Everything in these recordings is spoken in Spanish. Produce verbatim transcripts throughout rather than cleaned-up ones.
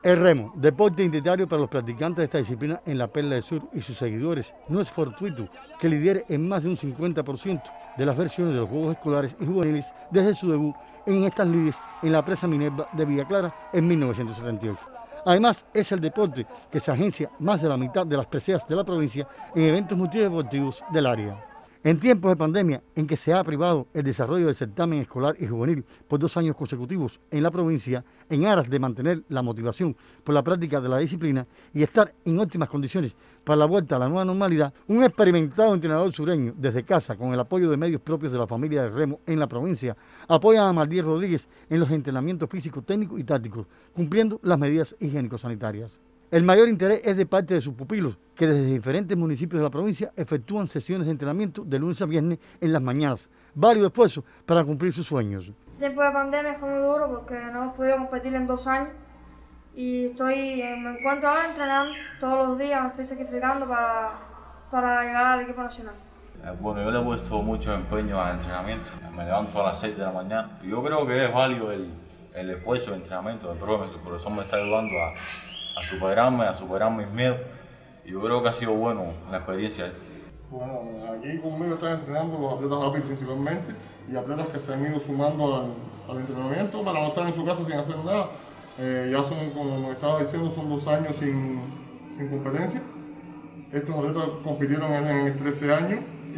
El remo, deporte identitario para los practicantes de esta disciplina en la Perla del Sur y sus seguidores, no es fortuito que lidere en más de un cincuenta por ciento de las versiones de los Juegos Escolares y Juveniles desde su debut en estas lides en la presa Minerva de Villa Clara en mil novecientos setenta y ocho. Además, es el deporte que se agencia más de la mitad de las preseas de la provincia en eventos multideportivos del área. En tiempos de pandemia, en que se ha privado el desarrollo del certamen escolar y juvenil por dos años consecutivos en la provincia, en aras de mantener la motivación por la práctica de la disciplina y estar en óptimas condiciones para la vuelta a la nueva normalidad, un experimentado entrenador sureño desde casa, con el apoyo de medios propios de la familia del remo en la provincia, apoya a Mardier Rodríguez en los entrenamientos físicos, técnicos y tácticos, cumpliendo las medidas higiénico-sanitarias. El mayor interés es de parte de sus pupilos, que desde diferentes municipios de la provincia efectúan sesiones de entrenamiento de lunes a viernes en las mañanas, varios esfuerzos para cumplir sus sueños. El tiempo de pandemia fue muy duro porque no hemos podido competir en dos años y estoy, me encuentro ahora entrenando todos los días, me estoy sacrificando para, para llegar al equipo nacional. Bueno, yo le he puesto mucho empeño al entrenamiento, me levanto a las seis de la mañana y yo creo que es válido el, el esfuerzo de entrenamiento del profesor, por eso me está ayudando a a superarme, a superar mis miedos, y yo creo que ha sido bueno la experiencia. Bueno, aquí conmigo están entrenando los atletas A P I principalmente, y atletas que se han ido sumando al, al entrenamiento para no estar en su casa sin hacer nada. Eh, ya son, como estaba diciendo, son dos años sin, sin competencia. Estos atletas compitieron en, en trece años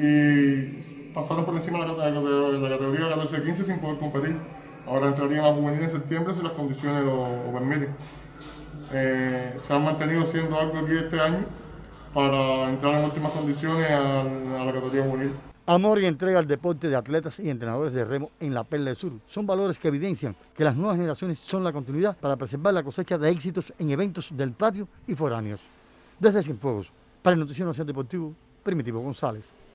y pasaron por encima de la, de la categoría catorce quince sin poder competir. Ahora entrarían a la juvenil en septiembre si las condiciones lo, lo permiten. Eh, se han mantenido haciendo algo aquí este año para entrar en últimas condiciones a, a la categoría juvenil. Amor y entrega al deporte de atletas y entrenadores de remo en la Perla del Sur son valores que evidencian que las nuevas generaciones son la continuidad para preservar la cosecha de éxitos en eventos del patio y foráneos. Desde Cienfuegos, para el Noticiero Nacional Deportivo, Primitivo González.